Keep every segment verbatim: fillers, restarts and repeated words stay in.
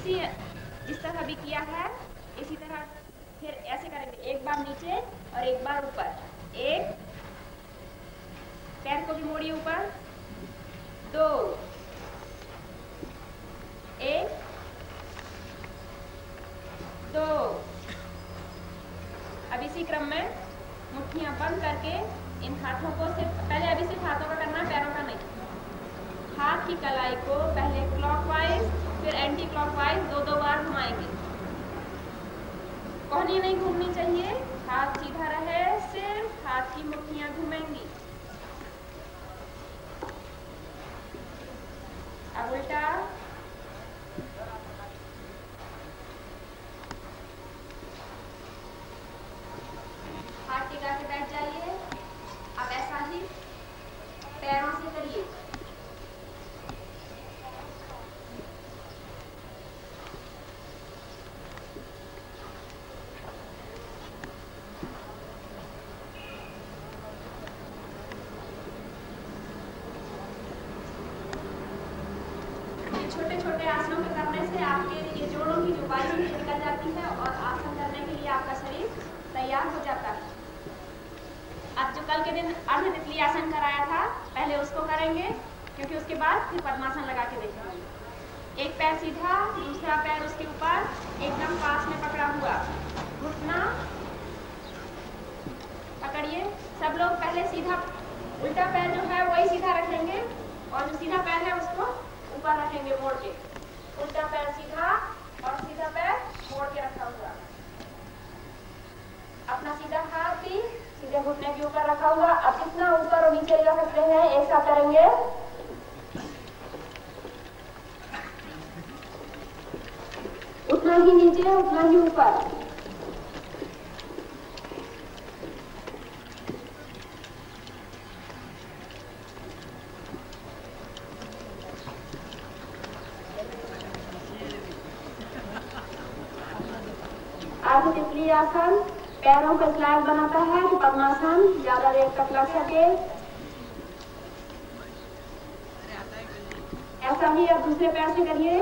इसी जिस तरह भी किया है इसी तरह फिर ऐसे करेंगे, एक बार नीचे और एक बार ऊपर। एक, पैर को भी मोड़िए ऊपर, दो, एक, दो। अब इसी क्रम में मुट्ठियां बंद करके इन हाथों को सिर्फ पहले अभी सिर्फ हाथों का करना है, पैरों का नहीं। हाथ की कलाई को पहले क्लॉकवाइज फिर एंटी क्लॉकवाइज दो दो बार घुमाएंगे। कोहनी नहीं घूमनी चाहिए, हाथ सीधा रहे, सिर्फ हाथ की मुट्ठियां घूमेंगी। अब उल्टा, हाथ टिका के बैठ जाइए। अब ऐसा ही पैरों से करिए। छोटे छोटे आसनों के करने से आपके ये जोड़ों की जो बाजू निकल जाती है और आसन करने के लिए आपका शरीर तैयार हो जाता है। अब जो कल के दिन अर्ध तितली आसन कराया था पहले उसको करेंगे, क्योंकि उसके बाद फिर पद्मासन लगा के देखेंगे। एक पैर सीधा, दूसरा पैर उसके ऊपर एकदम पास में पकड़ा हुआ, घुटना पकड़िए। सब लोग पहले सीधा, उल्टा पैर जो है वही सीधा रखेंगे और जो सीधा पैर है उसको ऊपर रखेंगे मोड़ के। उल्टा पैर सीधा और सीधा पैर मोड़ के रखा हुआ। अपना सीधा हाथ भी सीधे घुटने के ऊपर रखा हुआ। अब जितना ऊपर और नीचे जा सकते हैं एक साथ करेंगे। उतना ही नीचे उतना ही ऊपर। अर्ध तितली आसन पैरों पे स्लैब बनाता है कि पद्मासन ज्यादा देर तक लग सके। ऐसा ही अब दूसरे पैर से करिए।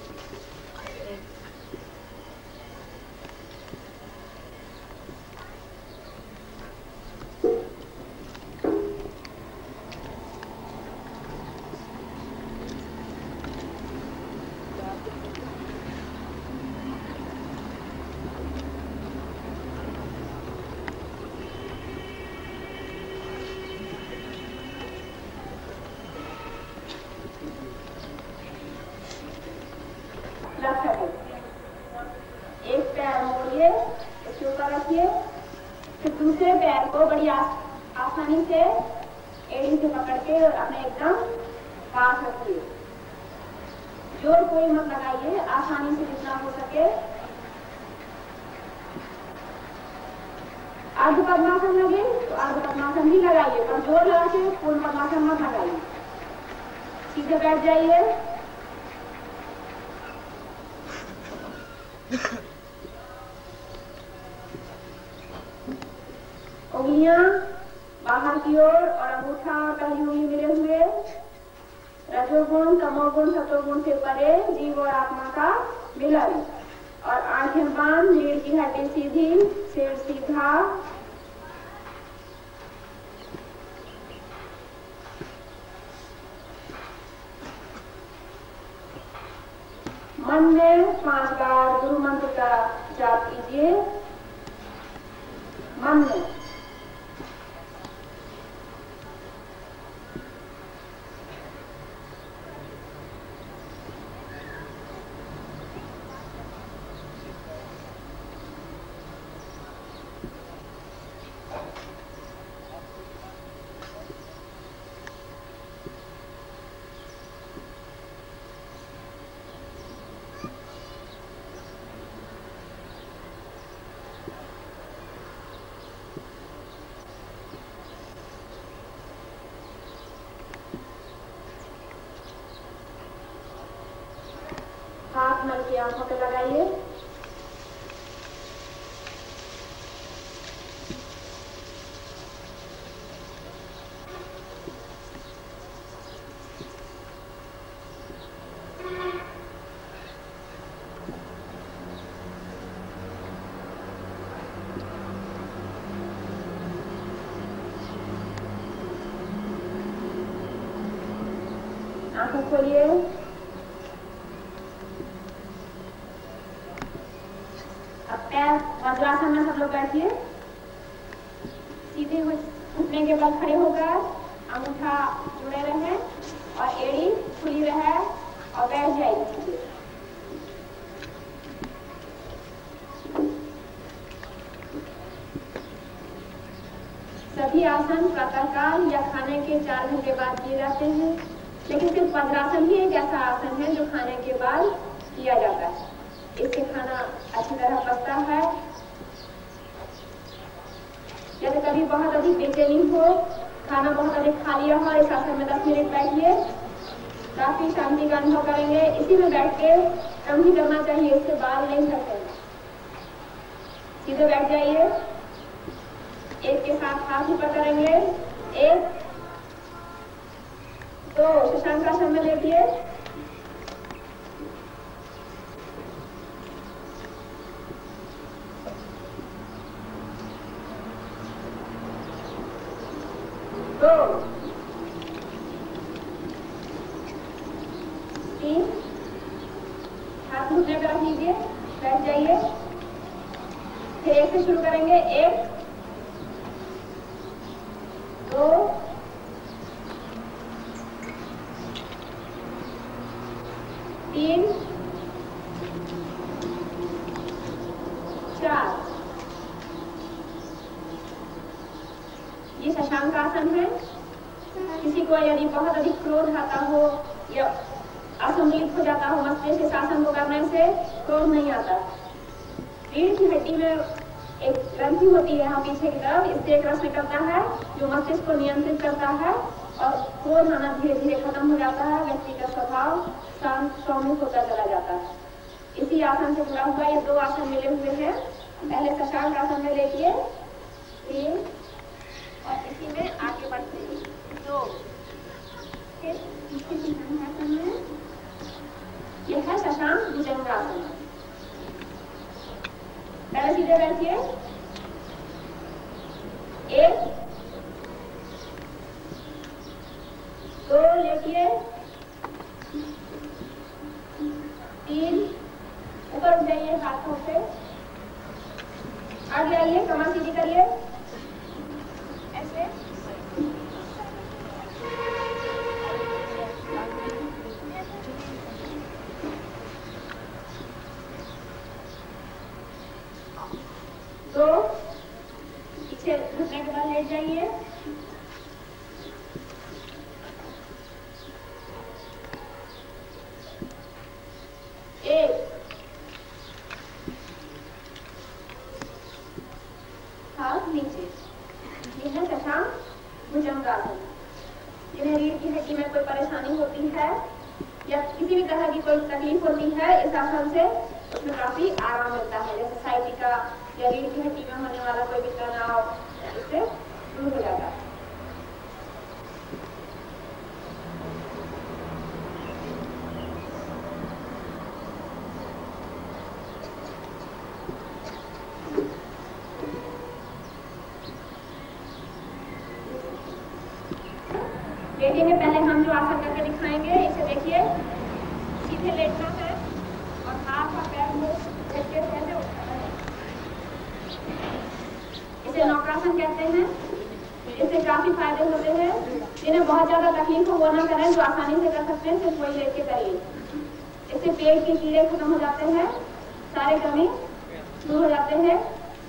एक पैर मोड़िए, इसके ऊपर रखिए, फिर दूसरे पैर को बड़ी आसानी से एड़ी से पकड़ के अपने एकदम पास रखिए। जोर कोई मत लगाइए, आसानी से जितना हो सके। अर्ध पद्मासन लगे तो अर्ध पद्मासन भी लगाइए, पर जोर लगा के पूर्ण पद्मासन मत लगाइए। सीधे बैठ जाइए। उंगलियां बाहर की ओर और अंगूठा और पहली उंगली मिले हुए। रजोगुण, तमोगुण, सतोगुण से परे जीव और आत्मा का मिलन। और आंखें बंद, रीढ़ की हड्डी सीधी, सिर सीधा। मन में पांच बार गुरु मंत्र का जाप कीजिए। मन में हाथ नल की आंखों पे लगाइए। आंखें खोलिए। अब पैर वज्रासन में सब लोग बैठिए। सीधे घुटने के बल खड़े होकर अंगूठा जुड़े रहे और एड़ी खुली रहे और बैठ जाइए। सभी आसन प्रातःकाल या खाने के चार घंटे बाद किए जाते हैं, लेकिन सिर्फ वज्रासन ही एक ऐसा आसन है जो खाने के बाद किया जाता है। इससे खाना अच्छी तरह पचता है। यदि कभी बहुत अधिक बेचैनी हो, खाना बहुत अधिक खा लिया हो, इस आसन में दस मिनट बैठिए, काफी शांति का अनुभव करेंगे। इसी में बैठ के कम ही करना चाहिए, इससे बाल नहीं झड़ते। सीधे बैठ जाइए। एक के साथ हाथ ऊपर करेंगे। एक, दो, शशांकासन में लेटिए। दो, तीन, हाथ घुटने पर रख लीजिए, बैठ जाइए। फिर एक से शुरू करेंगे। एक, दो, तीन, चार। ये शशांकासन है। किसी को यदि बहुत अधिक क्रोध आता हो या असंतुलित हो जाता हो मस्तिष्क, इस आसन को करने से क्रोध नहीं आता। रीढ़ की हड्डी में एक ग्रंथि होती है यहाँ पीछे की तरफ, इससे एक रस निकलता है जो मस्तिष्क को नियंत्रित करता है और क्रोध आना धीरे धीरे खत्म हो जाता है। व्यक्ति का स्वभाव शांत सौम्य होता चला जाता है। इसी आसन से जुड़ा हुआ ये दो आसन मिले हुए हैं। पहले शशांक आसन में लेटिए, तीन, और इसी में आगे बढ़ते हैं, दो, फिर आसन में यह है शशांक भुजंगासन। पहले सीधे बैठिए। एक, दो, लेटिए। तीन, ऊपर उठ जाइए हाथों से। आगे आइए, कमर सीधी करिए ऐसे। दो, पीछे घुटने के बल लेट जाइए। एक, हाथ नीचे। यह है शशांक भुजंगासन। जिन्हें रीढ़ की हड्डी में कोई परेशानी होती है या किसी भी तरह की कोई तकलीफ होती है, इस आसन से उसमें काफी आराम मिलता है। जैसे साइटिका या रीढ़ की हड्डी में होने वाला कोई भी तनाव, इससे दूर हो जाता है। लेटेंगे, पहले हम जो आसन करके दिखाएंगे इसे देखिए। सीधे लेटना है और हाथ और पैर को झटके से ऐसे उठाना है। इसे नौकासन कहते हैं। इससे काफी फायदे होते हैं। जिन्हें बहुत ज्यादा तकलीफ हो वो ना करें, जो आसानी से कर सकते हैं सिर्फ वही लेट के करिए। इससे पेट के कीड़े खत्म हो जाते हैं, सारे कमी दूर हो जाते हैं।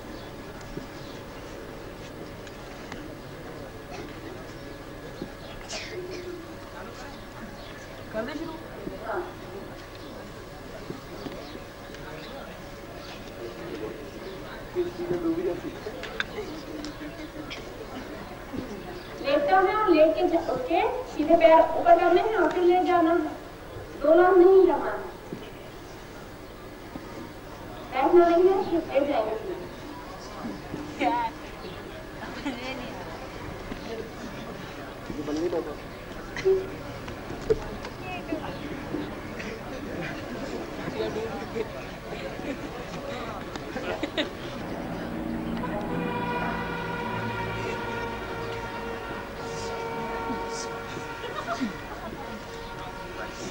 कर दे शुरू। हाँ। लेटना है और लेट के उठ के सीधे पैर ऊपर करने हैं और फिर लेट जाना है। दोनों नहीं करना है। बैठना नहीं है, लेट जाएंगे।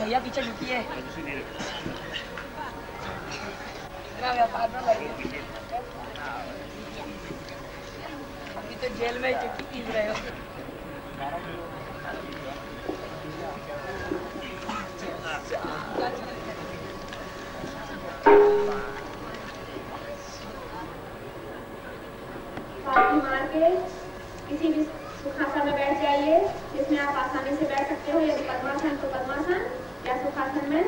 भैया पीछे झुकी है व्यापार में लगे अभी तो जेल में चिट्ठी पीस रहे हो मार के किसी भी सुखासन में बैठ जाइए जिसमें आप आसानी से बैठ सकते हो। यदि पद्मासन तो पद्मासन या सुखासन में।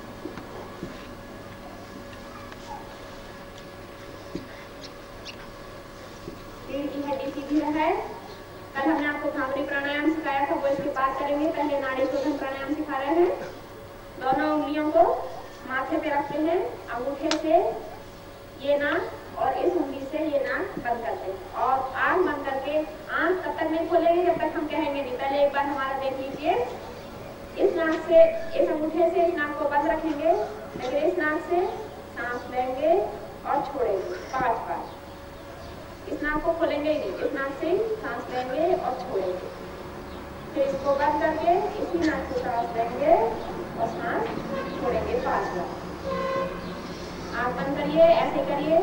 रीढ़ की हड्डी सीधी है। कल हमने आपको भ्रामरी प्राणायाम सिखाया था, वो इसके बाद करेंगे। पहले नाड़ी शोधन प्राणायाम सिखा रहे हैं। दोनों उंगलियों को माथे पे रखते हैं, अंगूठे से ये नाक और इस उंगली से ये नाक बंद करते हैं और आंख बंद करके आंख तब तक नहीं खोलेंगे जब तक हम कहेंगे नहीं। पहले एक बार हमारा देख लीजिए। इस नाक से, इस अंगूठे से इस नाक को बंद रखेंगे, फिर इस नाक से सांस लेंगे और छोड़ेंगे पांच बार। इस नाक को खोलेंगे ही नहीं, इस नाक से सांस लेंगे और छोड़ेंगे, फिर इसको बंद करके इसी नाक से सांस लेंगे और सांस छोड़ेंगे पांच बार। आंख बंद करिए, ऐसे करिए।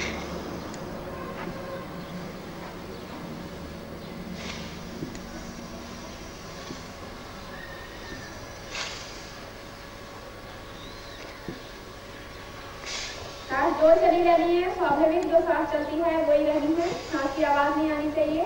सांस जोर चली रहनी है, स्वाभाविक जो सांस चलती है वही रहनी है, सांस की आवाज नहीं आनी चाहिए।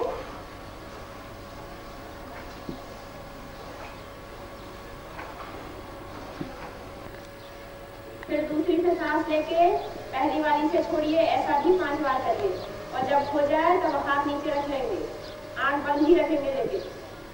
फिर दूसरी से सांस लेके पहली वाली से छोड़िए, ऐसा भी पांच बार करिए और जब हो जाए तब हाथ नीचे रख लेंगे, आंख बंद ही रखेंगे लेकिन।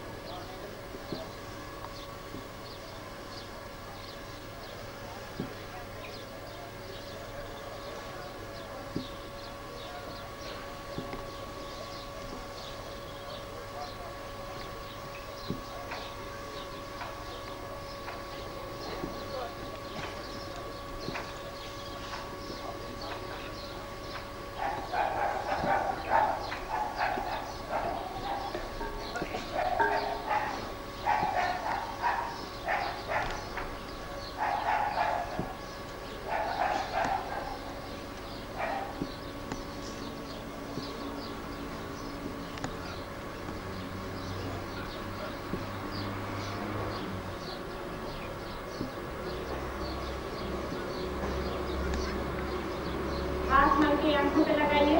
के आंखों पे लगाइए।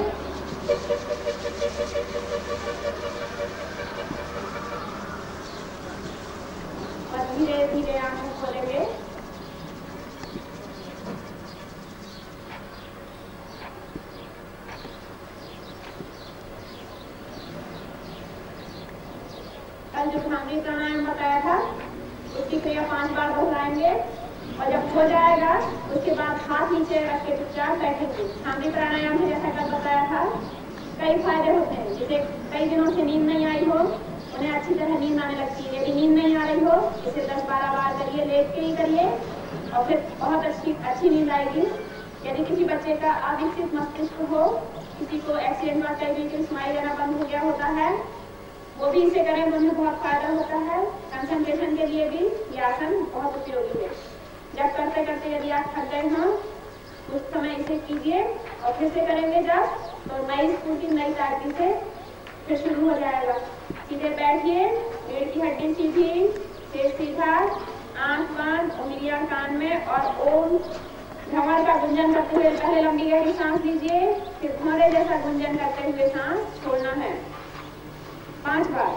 और धीरे धीरे आंखें खोलेंगे। कल जो भ्रामरी प्राणायाम बताया था उसकी क्रिया पांच बार दोहराएंगे और जब हो जाएगा उसके बाद हाथ नीचे रख के चुपचाप बैठेंगे। भ्रामरी प्राणायाम में जैसा कल बताया था कई फायदे होते हैं। जैसे कई दिनों से नींद नहीं आई हो उन्हें अच्छी तरह नींद आने लगती है। यदि नींद नहीं आ रही हो इसे दस बारह बार करिए, लेट के ही करिए और फिर बहुत अच्छी अच्छी नींद आएगी। यदि किसी बच्चे का अविकसित मस्तिष्क हो, किसी को एक्सीडेंट में कहीं स्माइल लेना बंद हो गया होता है, वो भी इसे करें तो उन्हें बहुत फायदा होता है। कंसंट्रेशन के लिए भी ये आसन बहुत उपयोगी है। जब करते करते यदि आप थक गए हों उस समय इसे कीजिए और फिर से करेंगे जब तो नई स्फूर्ति नई ताजगी से फिर शुरू हो जाएगा। सीधे बैठिए, रीढ़ की हड्डी सीधी, सिर सीधा, आंख बंद, उंगलियां कान में और ओम भ्रमर का गुंजन करते हुए पहले लंबी गहरी सांस लीजिए, फिर भौरे जैसा गुंजन करते हुए सांस छोड़ना है पांच बार।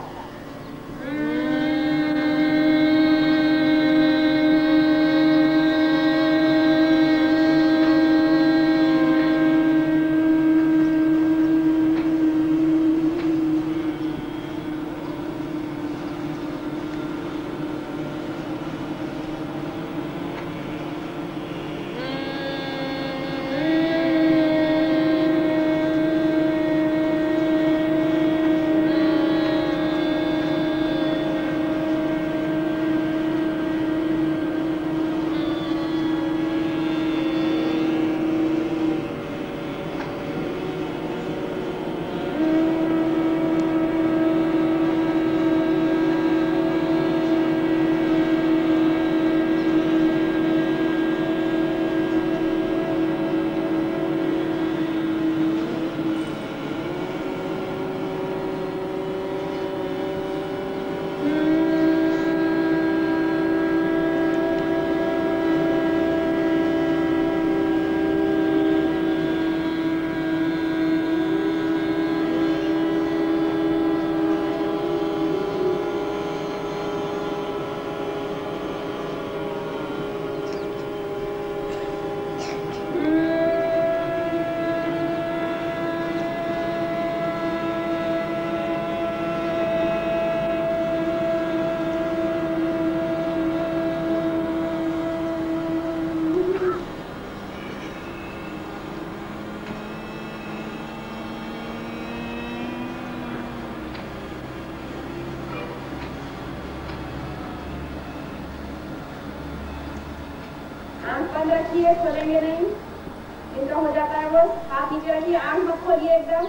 आंख बंद रखिए, खोलेंगे नहीं, इनका हो जाता है वो। हाथ नीचे रखिए, आंख मत खोलिए एकदम।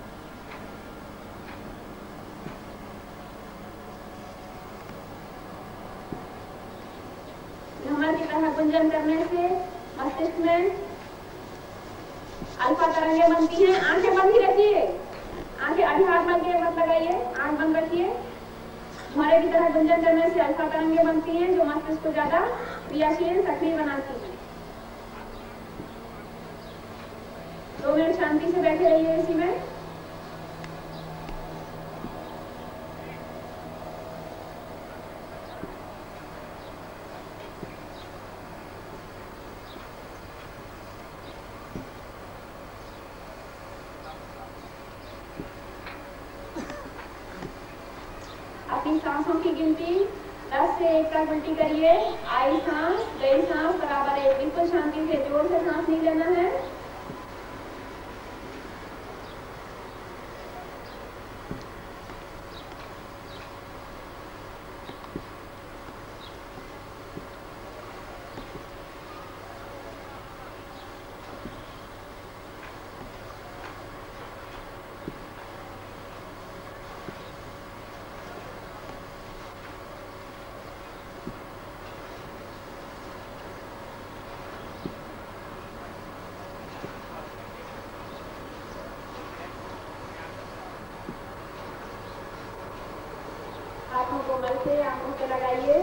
भ्रमर की तरह गुंजन करने से मस्तिष्क में अल्फा तरंगें बनती हैं। आंखें बंद ही रखिए, आंखें अभी हाथ बंद के मत लगाइए, आंख बंद रखिए। भ्रमर की तरह गुंजन करने से अल्फा तरंगें बनती हैं जो मस्तिष्क को ज्यादा क्रियाशील सक्रिय बनाती हैं। दो मिनट शांति से बैठे रहिए इसी में। अपनी सांसों की गिनती दस से एक तक उल्टी करिए। आई सांस, गई सांस बराबर एक। बिल्कुल शांति से, जोर से सांस नहीं लेना है। हाथों को बल से आंखों पे लगाइए।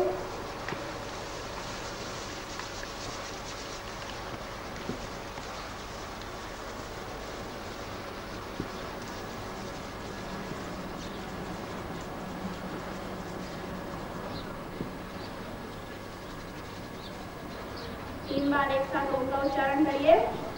तीन बार एक साथ ओम का उच्चारण करिए।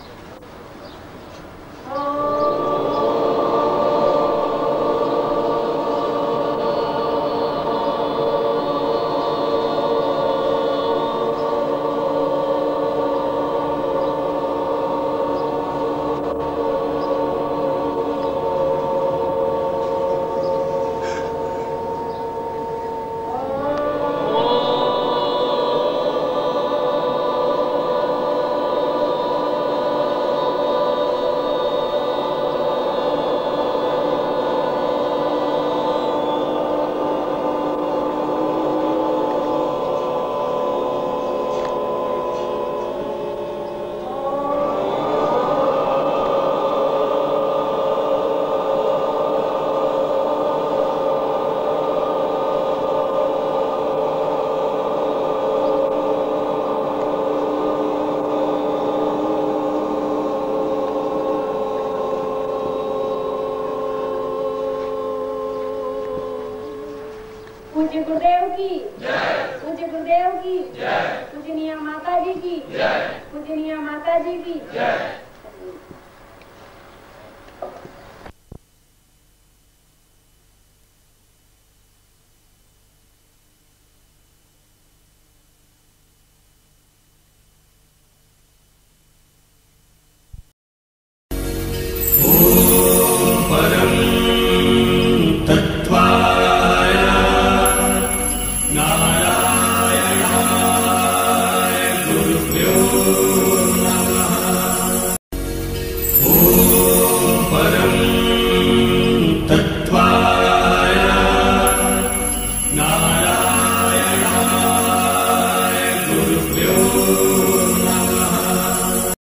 पूज्य गुरुदेव की जय, पूज्य गुरुदेव की जय, पूजनीय माता जी की जय, पूजनीय माता जी की जय।